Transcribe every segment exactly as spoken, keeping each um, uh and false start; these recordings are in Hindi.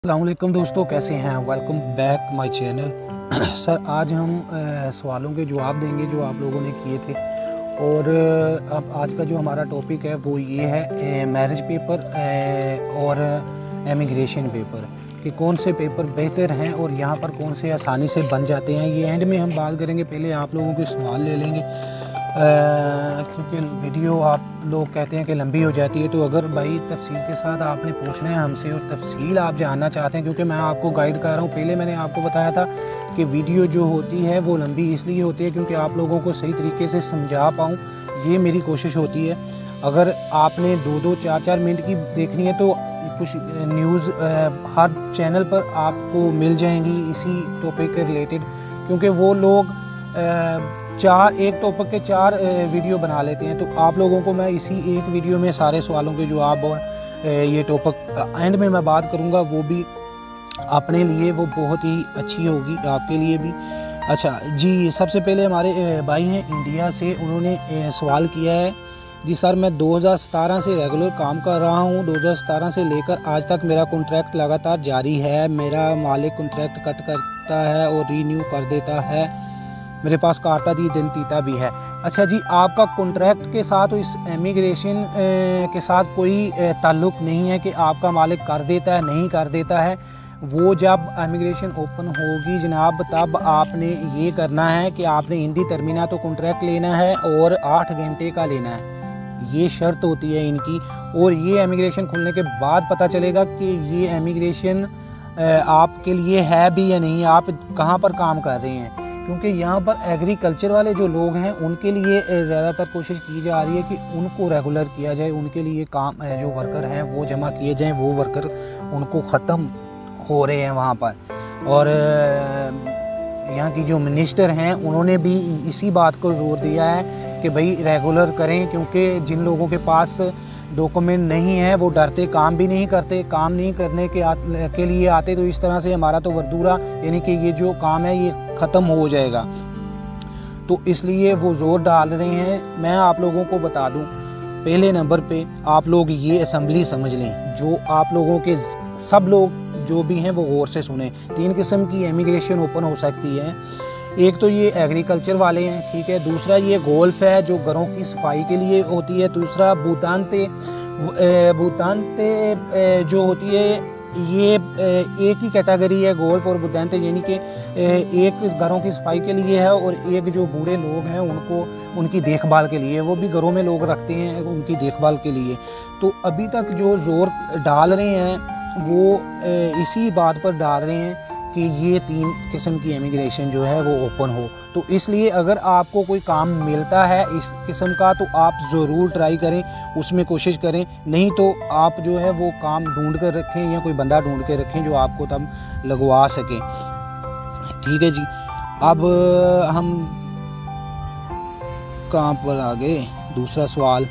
अस्सलामुअलैकुम दोस्तों, कैसे हैं? Welcome back my channel. Sir आज हम आ, सवालों के जवाब देंगे जो आप लोगों ने किए थे। और अब आज का जो हमारा टॉपिक है वो ये है मैरिज पेपर और एमिग्रेशन पेपर कि कौन से पेपर बेहतर हैं और यहाँ पर कौन से आसानी से बन जाते हैं। ये एंड में हम बात करेंगे। पहले आप लोगों के सवाल ले लेंगे क्योंकि वीडियो आप लोग कहते हैं कि लंबी हो जाती है। तो अगर भाई तफसील के साथ आपने पूछना है हमसे और तफसील आप जानना चाहते हैं, क्योंकि मैं आपको गाइड कर रहा हूँ। पहले मैंने आपको बताया था कि वीडियो जो होती है वो लंबी इसलिए होती है क्योंकि आप लोगों को सही तरीके से समझा पाऊँ, ये मेरी कोशिश होती है। अगर आपने दो दो चार चार मिनट की देखनी है तो कुछ न्यूज़ हर चैनल पर आपको मिल जाएंगी इसी टॉपिक के रिलेटेड, क्योंकि वो लोग चार एक टॉपिक के चार वीडियो बना लेते हैं। तो आप लोगों को मैं इसी एक वीडियो में सारे सवालों के जवाब और ये टॉपिक एंड में मैं बात करूंगा, वो भी अपने लिए वो बहुत ही अच्छी होगी, आपके लिए भी। अच्छा जी, सबसे पहले हमारे भाई हैं इंडिया से, उन्होंने सवाल किया है जी सर मैं दो हज़ार सत्रह से रेगुलर काम कर रहा हूं। दो हज़ार सत्रह से लेकर आज तक मेरा कॉन्ट्रैक्ट लगातार जारी है। मेरा मालिक कॉन्ट्रैक्ट कट करता है और रीन्यू कर देता है। मेरे पास कार्ता दी जनतीता भी है। अच्छा जी, आपका कॉन्ट्रैक्ट के साथ इस एमिग्रेशन के साथ कोई ताल्लुक़ नहीं है कि आपका मालिक कर देता है नहीं कर देता है। वो जब एमिग्रेशन ओपन होगी जनाब, तब आपने ये करना है कि आपने हिंदी टर्मिना तो कॉन्ट्रैक्ट लेना है और आठ घंटे का लेना है। ये शर्त होती है इनकी। और ये एमिग्रेशन खुलने के बाद पता चलेगा कि ये एमिग्रेशन आपके लिए है भी या नहीं, आप कहाँ पर काम कर रहे हैं। क्योंकि यहाँ पर एग्रीकल्चर वाले जो लोग हैं उनके लिए ज़्यादातर कोशिश की जा रही है कि उनको रेगुलर किया जाए, उनके लिए काम जो वर्कर हैं वो जमा किए जाएं। वो वर्कर उनको ख़त्म हो रहे हैं वहाँ पर। और यहाँ की जो मिनिस्टर हैं उन्होंने भी इसी बात को जोर दिया है कि भाई रेगुलर करें, क्योंकि जिन लोगों के पास डॉक्यूमेंट नहीं है वो डरते काम भी नहीं करते। काम नहीं करने के, आ, के लिए आते तो इस तरह से हमारा तो वर्दूरा यानी कि ये जो काम है ये ख़त्म हो जाएगा। तो इसलिए वो ज़ोर डाल रहे हैं। मैं आप लोगों को बता दूं, पहले नंबर पे आप लोग ये असेंबली समझ लें। जो आप लोगों के सब लोग जो भी हैं वो गौर से सुने। तीन किस्म की एमिग्रेशन ओपन हो सकती है। एक तो ये एग्रीकल्चर वाले हैं, ठीक है। दूसरा ये गोल्फ है जो घरों की सफाई के लिए होती है। दूसरा भूतानते भूतानते जो होती है ये एक ही कैटेगरी है, गोल्फ और भूतानते, यानी कि एक घरों की सफाई के लिए है और एक जो बूढ़े लोग हैं उनको उनकी देखभाल के लिए, वो भी घरों में लोग रखते हैं उनकी देखभाल के लिए। तो अभी तक जो जोर डाल रहे हैं वो इसी बात पर डाल रहे हैं कि ये तीन किस्म की एमिग्रेशन जो है वो ओपन हो। तो इसलिए अगर आपको कोई काम मिलता है इस किस्म का तो आप ज़रूर ट्राई करें, उसमें कोशिश करें। नहीं तो आप जो है वो काम ढूंढ कर रखें या कोई बंदा ढूंढ के रखें जो आपको तब लगवा सके, ठीक है जी। अब हम कहाँ पर आ गए? दूसरा सवाल।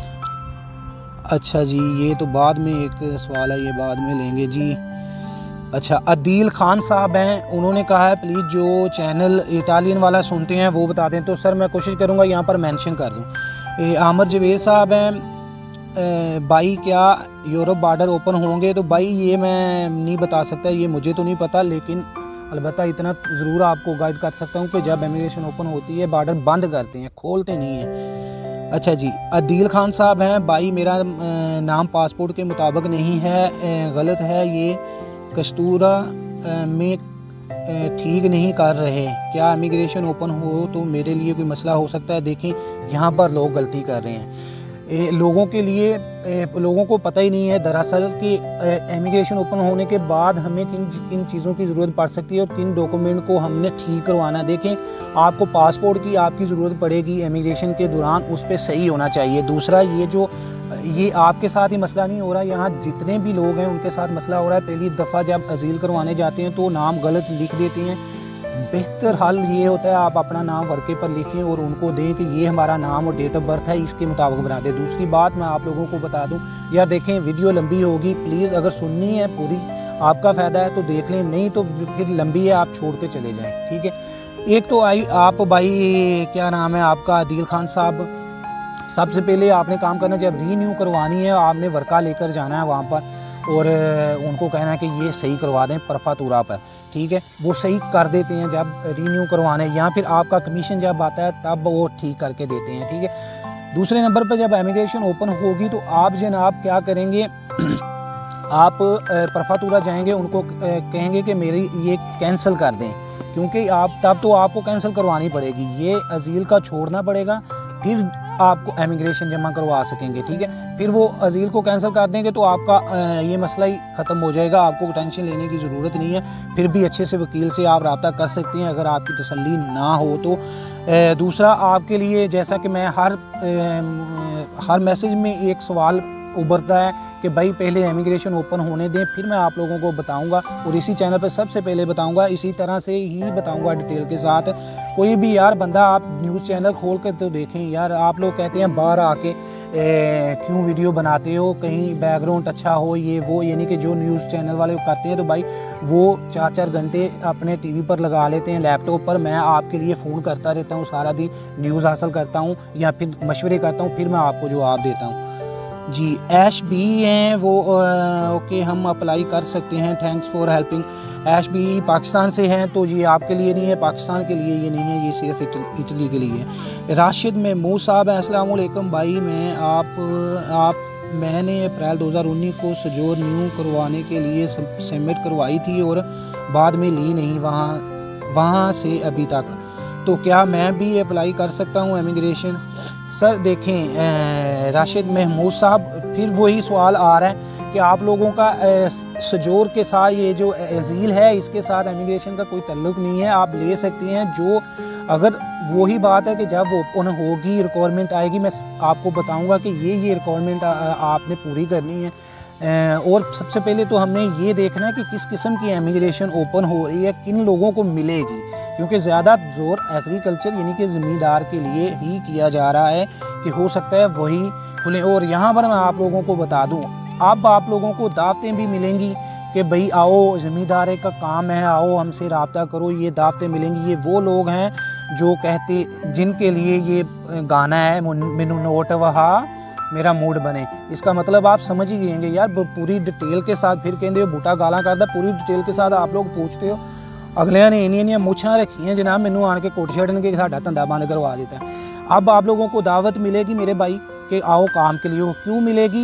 अच्छा जी, ये तो बाद में एक सवाल है, ये बाद में लेंगे जी। अच्छा, अदील खान साहब हैं, उन्होंने कहा है प्लीज़ जो चैनल इटालियन वाला सुनते हैं वो बता दें। तो सर मैं कोशिश करूंगा यहाँ पर मेंशन कर दूँ। आमर जवेद साहब हैं, भाई क्या यूरोप बॉर्डर ओपन होंगे? तो भाई ये मैं नहीं बता सकता, ये मुझे तो नहीं पता, लेकिन अलबत्ता इतना ज़रूर आपको गाइड कर सकता हूँ कि जब एमिग्रेशन ओपन होती है बॉर्डर बंद करते हैं, खोलते नहीं हैं। अच्छा जी, अदील खान साहब हैं, भाई मेरा नाम पासपोर्ट के मुताबिक नहीं है, गलत है, ये कस्तूरा में ठीक नहीं कर रहे। क्या इमिग्रेशन ओपन हो तो मेरे लिए कोई मसला हो सकता है? देखें यहाँ पर लोग गलती कर रहे हैं। ए, लोगों के लिए ए, लोगों को पता ही नहीं है दरअसल कि इमिग्रेशन ओपन होने के बाद हमें किन किन चीज़ों की ज़रूरत पड़ सकती है और किन डॉक्यूमेंट को हमने ठीक करवाना। देखें, आपको पासपोर्ट की आपकी ज़रूरत पड़ेगी इमिग्रेशन के दौरान, उस पर सही होना चाहिए। दूसरा, ये जो ये आपके साथ ही मसला नहीं हो रहा, यहाँ जितने भी लोग हैं उनके साथ मसला हो रहा है। पहली दफ़ा जब अजील करवाने जाते हैं तो नाम गलत लिख देते हैं। बेहतर हल ये होता है आप अपना नाम वर्के पर लिखें और उनको दें कि ये हमारा नाम और डेट ऑफ बर्थ है, इसके मुताबिक बना दें। दूसरी बात मैं आप लोगों को बता दूं, यार देखें वीडियो लंबी होगी, प्लीज़ अगर सुननी है पूरी आपका फ़ायदा है तो देख लें, नहीं तो फिर लंबी है आप छोड़ के चले जाएँ, ठीक है। एक तो आई आप भाई क्या नाम है आपका अदील खान साहब, सबसे पहले आपने काम करना, जब रीन्यू करवानी है आपने वर्का लेकर जाना है वहाँ पर और उनको कहना है कि ये सही करवा दें परफातूरा पर, ठीक है। वो सही कर देते हैं जब रीन्यू करवाने, या फिर आपका कमीशन जब आता है तब वो ठीक करके देते हैं, ठीक है। दूसरे नंबर पर जब इमिग्रेशन ओपन होगी तो आप जनाब क्या करेंगे, आप परफातूरा जाएंगे, उनको कहेंगे कि मेरी ये कैंसिल कर दें, क्योंकि आप तब तो आपको कैंसिल करवानी पड़ेगी, ये अजील का छोड़ना पड़ेगा, फिर आपको इमिग्रेशन जमा करवा सकेंगे, ठीक है। फिर वो अजील को कैंसिल कर देंगे तो आपका ये मसला ही ख़त्म हो जाएगा, आपको टेंशन लेने की ज़रूरत नहीं है। फिर भी अच्छे से वकील से आप रब्ता कर सकते हैं अगर आपकी तसल्ली ना हो तो। दूसरा आपके लिए, जैसा कि मैं हर हर मैसेज में एक सवाल उभरता है कि भाई पहले इमिग्रेशन ओपन होने दें, फिर मैं आप लोगों को बताऊंगा, और इसी चैनल पर सबसे पहले बताऊंगा, इसी तरह से ही बताऊंगा डिटेल के साथ। कोई भी यार बंदा आप न्यूज़ चैनल खोल कर तो देखें यार, आप लोग कहते हैं बाहर आके ए, क्यों वीडियो बनाते हो, कहीं बैकग्राउंड अच्छा हो, ये वो, यानी कि जो न्यूज़ चैनल वाले करते हैं तो भाई वो चार चार घंटे अपने टीवी पर लगा लेते हैं, लैपटॉप पर। मैं आपके लिए फ़ोन करता रहता हूँ, सारा दिन न्यूज़ हासिल करता हूँ या फिर मशवरे करता हूँ, फिर मैं आपको जवाब देता हूँ जी। ऐश भी हैं वो, ओके हम अप्लाई कर सकते हैं, थैंक्स फॉर हेल्पिंग। ऐश भी पाकिस्तान से हैं तो ये आपके लिए नहीं है, पाकिस्तान के लिए ये नहीं है, ये सिर्फ इटली के लिए है। राशिद महमूद साहब हैं, अस्सलाम वालेकुम भाई, मैं आप आप मैंने अप्रैल दो हज़ार उन्नीस को सजोर न्यू करवाने के लिए सबमिट करवाई थी और बाद में ली नहीं वहाँ वहाँ से अभी तक, तो क्या मैं भी अप्लाई कर सकता हूँ इमिग्रेशन? सर देखें राशिद महमूद साहब, फिर वही सवाल आ रहा है कि आप लोगों का सजोर के साथ ये जो अजील है इसके साथ इमिग्रेशन का कोई ताल्लुक नहीं है, आप ले सकते हैं। जो अगर वही बात है कि जब ओपन होगी रिक्वायरमेंट आएगी, मैं आपको बताऊंगा कि ये ये रिक्वायरमेंट आपने पूरी करनी है। और सबसे पहले तो हमने ये देखना है कि किस किस्म की इमिग्रेशन ओपन हो रही है, किन लोगों को मिलेगी, क्योंकि ज़्यादा जोर एग्रीकल्चर यानी कि ज़मींदार के लिए ही किया जा रहा है कि हो सकता है वही खुले। और यहाँ पर मैं आप लोगों को बता दूँ, अब आप लोगों को दावतें भी मिलेंगी कि भाई आओ ज़मींदार का काम है, आओ हमसे रब्ता करो, ये दावतें मिलेंगी। ये वो लोग हैं जो कहते, जिनके लिए ये गाना है मैनू नोट वहा मेरा मूड बने, इसका मतलब आप समझ ही गएंगे यार, पूरी डिटेल के साथ। फिर कहते हो बूटा गाला करदा, पूरी डिटेल के साथ आप लोग पूछते हो। अगलिया ने इनिया इनिया मुछां रखी हैं जनाब, मैनू आन के कोट छड़न के साडा धंधा बंद करवा देता है। अब आप लोगों को दावत मिलेगी मेरे भाई कि आओ काम के लिए। क्यों मिलेगी?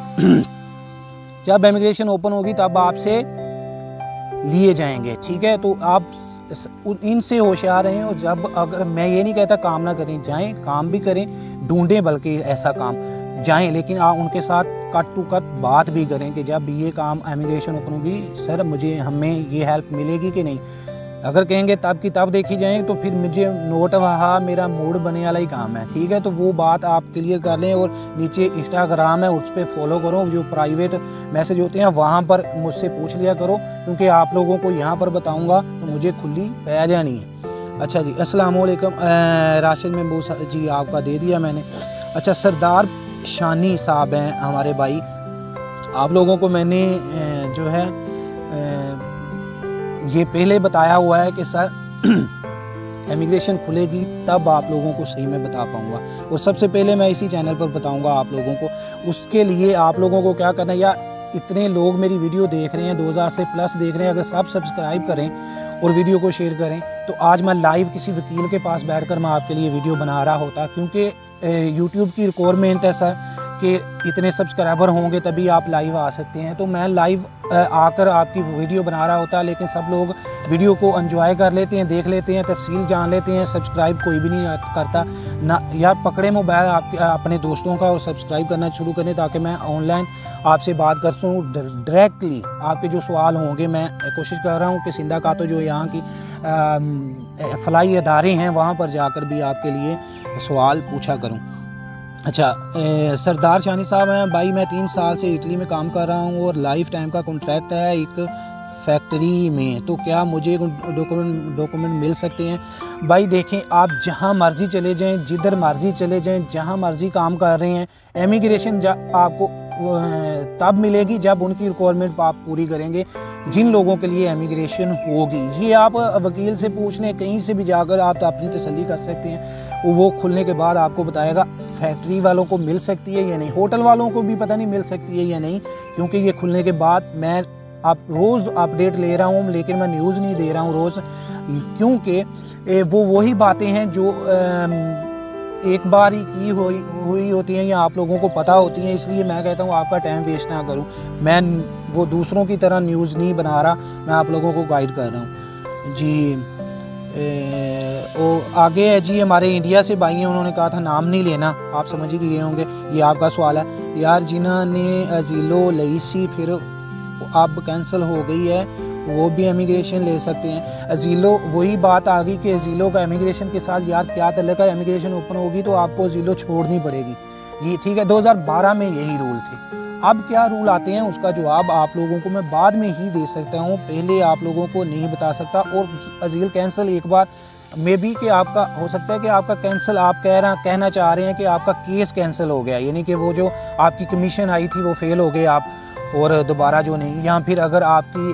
जब इमिग्रेशन ओपन होगी तब आपसे लिए जाएंगे, ठीक है। तो आप इनसे होशियार रहें, और जब अगर मैं ये नहीं कहता काम ना करें, जाएं काम भी करें, ढूंढें बल्कि ऐसा काम जाएं, लेकिन आप उनके साथ कट टू कट बात भी करें कि जब ये काम इमिग्रेशन ओपन होगी सर मुझे हमें ये हेल्प मिलेगी कि नहीं। अगर कहेंगे तब की तब देखी जाए तो फिर मुझे नोट वहा मेरा मूड बने वाला ही काम है, ठीक है। तो वो बात आप क्लियर कर लें। और नीचे इंस्टाग्राम है, उस पर फॉलो करो, जो प्राइवेट मैसेज होते हैं वहाँ पर मुझसे पूछ लिया करो, क्योंकि आप लोगों को यहाँ पर बताऊँगा तो मुझे खुली पै जानी है। अच्छा जी, अस्सलाम वालेकुम। राशिद महमूद जी आपका दे दिया मैंने। अच्छा, सरदार शानी साहब हैं हमारे भाई, आप लोगों को मैंने जो है ये पहले बताया हुआ है कि सर इमिग्रेशन खुलेगी तब आप लोगों को सही में बता पाऊँगा, और सबसे पहले मैं इसी चैनल पर बताऊँगा आप लोगों को। उसके लिए आप लोगों को क्या करना है, या इतने लोग मेरी वीडियो देख रहे हैं, दो हज़ार से प्लस देख रहे हैं, अगर सब सब्सक्राइब करें और वीडियो को शेयर करें तो आज मैं लाइव किसी वकील के पास बैठकर मैं आपके लिए वीडियो बना रहा होता, क्योंकि यूट्यूब की रिक्वायरमेंट है सर कि इतने सब्सक्राइबर होंगे तभी आप लाइव आ सकते हैं। तो मैं लाइव आकर आपकी वीडियो बना रहा होता, लेकिन सब लोग वीडियो को एंजॉय कर लेते हैं, देख लेते हैं, तफसील जान लेते हैं, सब्सक्राइब कोई भी नहीं करता ना। यार पकड़े मोबाइल आपके अपने दोस्तों का और सब्सक्राइब करना शुरू करें, ताकि मैं ऑनलाइन आपसे बात कर सकूँ डायरेक्टली। आपके जो सवाल होंगे, मैं कोशिश कर रहा हूँ कि सिंधा का तो जो यहाँ की फलाई अदारे हैं वहाँ पर जाकर भी आपके लिए सवाल पूछा करूँ। अच्छा, ए, सरदार शानी साहब हैं भाई, मैं तीन साल से इटली में काम कर रहा हूँ और लाइफ टाइम का कॉन्ट्रैक्ट है एक फैक्ट्री में, तो क्या मुझे डॉक्यूमेंट डॉक्यूमेंट मिल सकते हैं? भाई देखें, आप जहाँ मर्ज़ी चले जाएं, जिधर मर्ज़ी चले जाएं, जहाँ मर्ज़ी काम कर रहे हैं, इमिग्रेशन आपको तब मिलेगी जब उनकी रिक्वायरमेंट आप पूरी करेंगे, जिन लोगों के लिए इमिग्रेशन होगी। ये आप वकील से पूछ लें, कहीं से भी जाकर आप तो अपनी तसल्ली कर सकते हैं, वो खुलने के बाद आपको बताएगा फैक्ट्री वालों को मिल सकती है या नहीं, होटल वालों को भी पता नहीं मिल सकती है या नहीं, क्योंकि ये खुलने के बाद मैं आप रोज़ अपडेट ले रहा हूँ, लेकिन मैं न्यूज़ नहीं दे रहा हूँ रोज़, क्योंकि वो वही बातें हैं जो एक बार ही की हुई हुई होती हैं या आप लोगों को पता होती हैं। इसलिए मैं कहता हूँ आपका टाइम वेस्ट ना करूँ, मैं वो दूसरों की तरह न्यूज़ नहीं बना रहा, मैं आप लोगों को गाइड कर रहा हूँ जी। ए, ओ आगे है जी, हमारे इंडिया से भाई हैं, उन्होंने कहा था नाम नहीं लेना, आप समझ ही गए होंगे, ये आपका सवाल है यार। जिन्होंने अजीलो लई सी फिर अब कैंसिल हो गई है, वो भी इमिग्रेशन ले सकते हैं। अजीलो वही बात आ गई कि अजीलो का इमिग्रेशन के साथ यार क्या तल्लुक है, इमिग्रेशन ओपन होगी तो आपको अजीलो छोड़नी पड़ेगी, ये ठीक है। दो हज़ार बारह में यही रूल थे। अब क्या रूल आते हैं उसका जवाब आप लोगों को मैं बाद में ही दे सकता हूँ, पहले आप लोगों को नहीं बता सकता। और अजील कैंसिल एक बार मे बी कि आपका हो सकता है कि आपका कैंसिल, आप कह रहा कहना चाह रहे हैं कि आपका केस कैंसिल हो गया, यानी कि वो जो आपकी कमीशन आई थी वो फेल हो गए आप, और दोबारा जो नहीं, या फिर अगर आपकी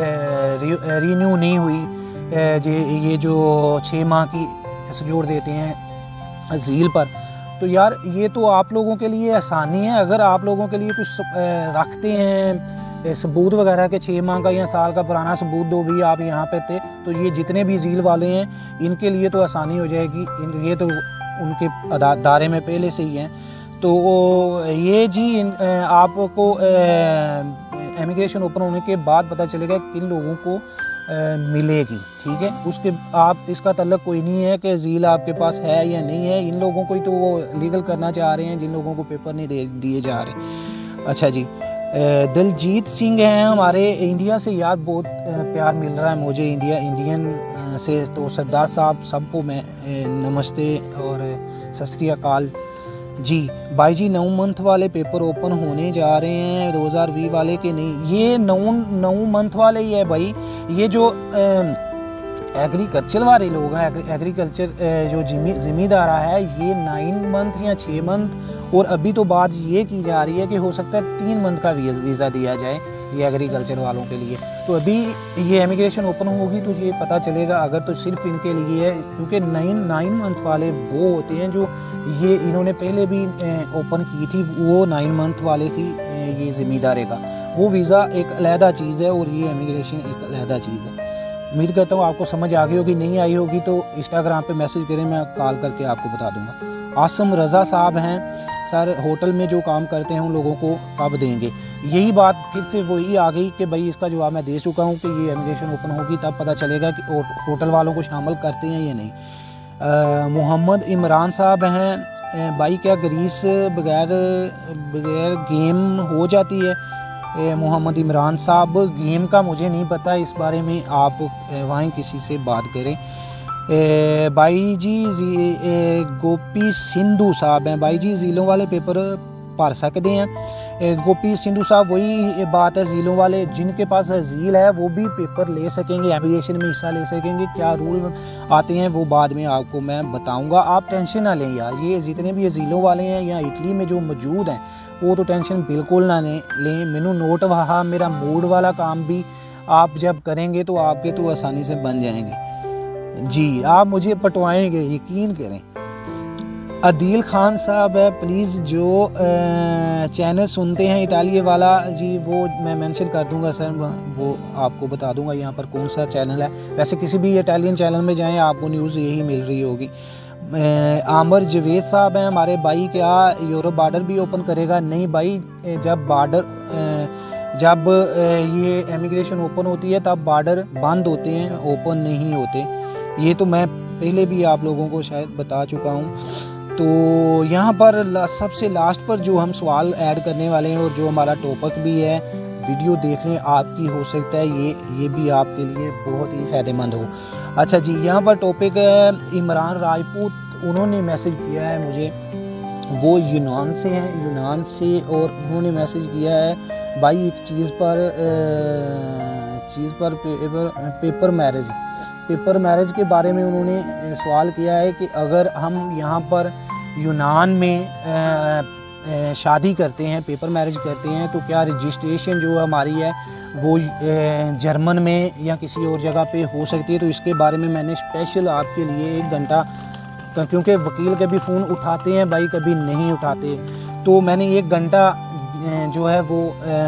रीन्यू नहीं हुई ये जो छः माह की जोड़ देते हैं अजील पर, तो यार ये तो आप लोगों के लिए आसानी है। अगर आप लोगों के लिए कुछ रखते हैं सबूत वगैरह के छः माह का या साल का पुराना सबूत दो भी आप यहाँ पे थे, तो ये जितने भी झील वाले हैं इनके लिए तो आसानी हो जाएगी, ये तो उनके दायरे में पहले से ही हैं। तो ये जी आपको इमिग्रेशन ओपन होने के बाद पता चलेगा किन लोगों को मिलेगी, ठीक है। उसके आप इसका तल्लुक कोई नहीं है कि झील आपके पास है या नहीं है, इन लोगों को ही तो वो लीगल करना चाह रहे हैं जिन लोगों को पेपर नहीं दे दिए जा रहे। अच्छा जी, दिलजीत सिंह हैं हमारे इंडिया से, यार बहुत प्यार मिल रहा है मुझे इंडिया इंडियन से। तो सरदार साहब सबको मैं नमस्ते और सत श्री अकाल जी। भाई जी नौ मंथ वाले पेपर ओपन होने जा रहे हैं, दो हज़ार बीस वाले के नहीं, ये नौ नौ मंथ वाले ही है भाई। ये जो एग्रीकल्चर वाले लोग हैं, एग्रीकल्चर जो ज़मींदार है, ये नाइन मंथ या छः मंथ, और अभी तो बात ये की जा रही है कि हो सकता है तीन मंथ का वीज़ा दिया जाए ये एग्रीकल्चर वालों के लिए। तो अभी ये इमिग्रेशन ओपन होगी तो ये पता चलेगा, अगर तो सिर्फ इनके लिए है, क्योंकि नाइन नाइन मंथ वाले वो होते हैं जो ये इन्होंने पहले भी ओपन की थी, वो नाइन मंथ वाले थी ये ज़मींदारे का, वो वीज़ा एक अलहदा चीज़ है और ये इमिग्रेशन एक अलहदा चीज़ है। उम्मीद करता हूँ आपको समझ आ गई होगी, नहीं आई होगी तो इंस्टाग्राम पे मैसेज करें, मैं कॉल करके आपको बता दूंगा। आसम रज़ा साहब हैं, सर होटल में जो काम करते हैं उन लोगों को कब देंगे? यही बात फिर से वही आ गई कि भाई इसका जवाब मैं दे चुका हूँ कि ये इमिग्रेशन ओपन होगी तब पता चलेगा कि होटल वालों को शामिल करते हैं या नहीं। मोहम्मद इमरान साहब हैं, भाई क्या ग्रीस बगैर बगैर गेम हो जाती है? मोहम्मद इमरान साहब गेम का मुझे नहीं पता, इस बारे में आप वहीं किसी से बात करें। ए, भाई जी जी ए, गोपी सिंधु साहब हैं, भाई जी झीलों वाले पेपर भर सकते हैं। ए, गोपी सिंधु साहब वही बात है, झीलों वाले जिनके पास झील है वो भी पेपर ले सकेंगे, एविएशन में हिस्सा ले सकेंगे। क्या रूल आते हैं वो बाद में आपको मैं बताऊंगा, आप टेंशन ना लें यार। ये जितने भी झीलों वाले हैं या इटली में जो मौजूद हैं वो तो टेंशन बिल्कुल ना लें। मैनू नोट वहाँ मेरा मूड वाला काम भी आप जब करेंगे तो आपके तो आसानी से बन जाएंगे जी, आप मुझे पटवाएंगे, यकीन करें। अदील खान साहब है, प्लीज़ जो चैनल सुनते हैं इटालिया वाला जी, वो मैं मेंशन कर दूंगा सर, वो आपको बता दूंगा यहाँ पर कौन सा चैनल है। वैसे किसी भी इटालियन चैनल में जाएं आपको न्यूज़ यही मिल रही होगी। आमर जवेद साहब हैं हमारे भाई, क्या यूरोप बॉर्डर भी ओपन करेगा? नहीं भाई, जब बॉर्डर जब ये इमिग्रेशन ओपन होती है तब बॉर्डर बंद होते हैं, ओपन नहीं होते। ये तो मैं पहले भी आप लोगों को शायद बता चुका हूँ। तो यहाँ पर सबसे लास्ट पर जो हम सवाल ऐड करने वाले हैं और जो हमारा टॉपिक भी है, वीडियो देख लें, आपकी हो सकता है ये ये भी आपके लिए बहुत ही फ़ायदेमंद हो। अच्छा जी, यहाँ पर टॉपिक है इमरान राजपूत, उन्होंने मैसेज किया है मुझे, वो यूनान से हैं, यूनान से, और उन्होंने मैसेज किया है भाई एक चीज़ पर चीज़ पर paper paper marriage paper marriage के बारे में उन्होंने सवाल किया है कि अगर हम यहाँ पर यूनान में शादी करते हैं, पेपर मैरिज करते हैं, तो क्या रजिस्ट्रेशन जो हमारी है वो जर्मन में या किसी और जगह पे हो सकती है? तो इसके बारे में मैंने स्पेशल आपके लिए एक घंटा क्योंकि वकील कभी फ़ोन उठाते हैं भाई, कभी नहीं उठाते। तो मैंने एक घंटा जो है वो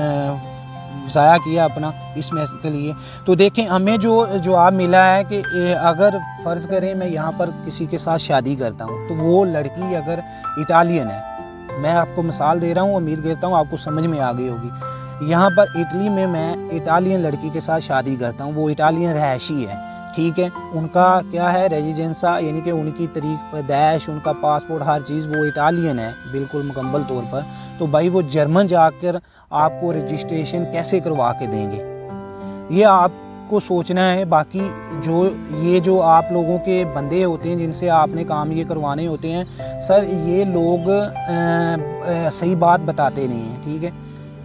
ज़ाया किया अपना इस मैच के लिए। तो देखें हमें जो जवाब मिला है कि अगर फ़र्ज़ करें मैं यहाँ पर किसी के साथ शादी करता हूँ तो वो लड़की अगर इटालियन है, मैं आपको मिसाल दे रहा हूँ, उम्मीद करता हूँ आपको समझ में आ गई होगी। यहाँ पर इटली में मैं इटालियन लड़की के साथ शादी करता हूँ, वो इटालियन रहायशी है, ठीक है। उनका क्या है रेजिडेंसा, यानी कि उनकी तरीक पैदाइश, उनका पासपोर्ट, हर चीज़ वो इटालियन है बिल्कुल मुकम्मल तौर पर। तो भाई वो जर्मन जाकर आपको रजिस्ट्रेशन कैसे करवा के देंगे, ये आपको सोचना है। बाकी जो ये जो आप लोगों के बंदे होते हैं जिनसे आपने काम ये करवाने होते हैं, सर ये लोग आ, आ, सही बात बताते नहीं हैं, ठीक है।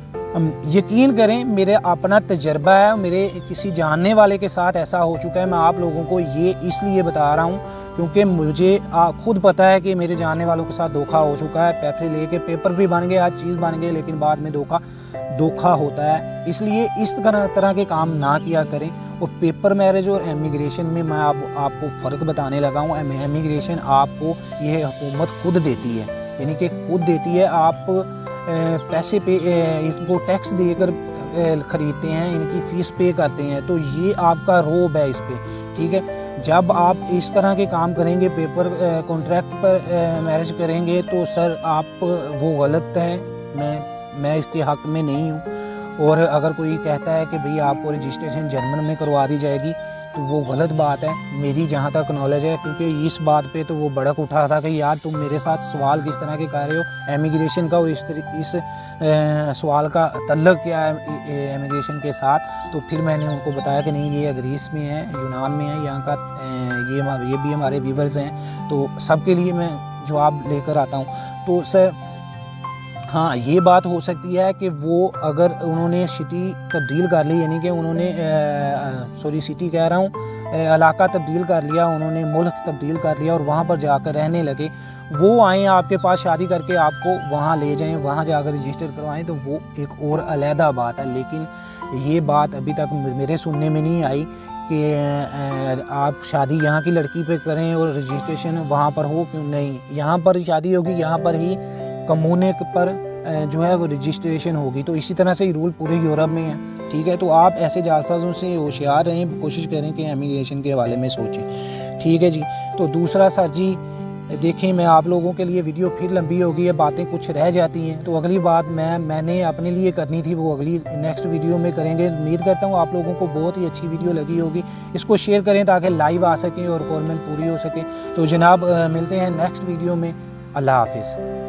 यकीन करें मेरे अपना तजर्बा है, मेरे किसी जानने वाले के साथ ऐसा हो चुका है। मैं आप लोगों को ये इसलिए बता रहा हूँ क्योंकि मुझे खुद पता है कि मेरे जानने वालों के साथ धोखा हो चुका है। पैसे लेके पेपर भी बन गए, हर चीज़ बन गई, लेकिन बाद में धोखा धोखा होता है। इसलिए इस तरह तरह के काम ना किया करें। और पेपर मैरिज और एमिग्रेशन में मैं आप, आपको फ़र्क बताने लगा हूँ। एमिग्रेशन आपको ये हुकूमत खुद देती है, यानी कि खुद देती है। आप पैसे पे इनको टैक्स देकर ख़रीदते हैं, इनकी फ़ीस पे करते हैं, तो ये आपका रोब है इस पे, ठीक है। जब आप इस तरह के काम करेंगे, पेपर कॉन्ट्रैक्ट पर मैरिज करेंगे, तो सर आप वो गलत है। मैं मैं इसके हक़ में नहीं हूँ। और अगर कोई कहता है कि भाई आपको रजिस्ट्रेशन जर्मन में करवा दी जाएगी, तो वो गलत बात है मेरी जहाँ तक नॉलेज है। क्योंकि इस बात पे तो वो भड़क उठा था कि यार तुम मेरे साथ सवाल किस तरह के कर रहे हो एमिग्रेशन का, और इस इस ए, सवाल का तल्लक क्या है एमिग्रेशन के साथ। तो फिर मैंने उनको बताया कि नहीं, ये ग्रीस में है, यूनान में है, यहाँ का ये ये भी हमारे व्यूवर्स हैं, तो सबके लिए मैं जवाब लेकर आता हूँ। तो सर हाँ, ये बात हो सकती है कि वो अगर उन्होंने सिटी तब्दील कर ली, यानी कि उन्होंने सॉरी सिटी कह रहा हूँ इलाका तब्दील कर लिया, उन्होंने मुल्क तब्दील कर लिया और वहाँ पर जाकर रहने लगे, वो आएँ आपके पास शादी करके आपको वहाँ ले जाएं, वहाँ जाकर रजिस्टर करवाएं, तो वो एक और अलहदा बात है। लेकिन ये बात अभी तक मेरे सुनने में नहीं आई कि आप शादी यहाँ की लड़की पे करें और रजिस्ट्रेशन वहाँ पर हो। क्यों नहीं, यहाँ पर शादी होगी, यहाँ पर ही कमूने पर जो है वो रजिस्ट्रेशन होगी। तो इसी तरह से ही रूल पूरे यूरोप में है, ठीक है। तो आप ऐसे जालसाजों से होशियार रहें, कोशिश करें कि इमिग्रेशन के हवाले में सोचें, ठीक है जी। तो दूसरा सर जी देखें, मैं आप लोगों के लिए वीडियो फिर लंबी होगी है, बातें कुछ रह जाती हैं, तो अगली बात मैं मैंने अपने लिए करनी थी वो अगली नेक्स्ट वीडियो में करेंगे। उम्मीद करता हूँ आप लोगों को बहुत ही अच्छी वीडियो लगी होगी। इसको शेयर करें ताकि लाइव आ सकें और रिक्वायरमेंट पूरी हो सके। तो जनाब मिलते हैं नेक्स्ट वीडियो में। अल्लाह हाफिज़।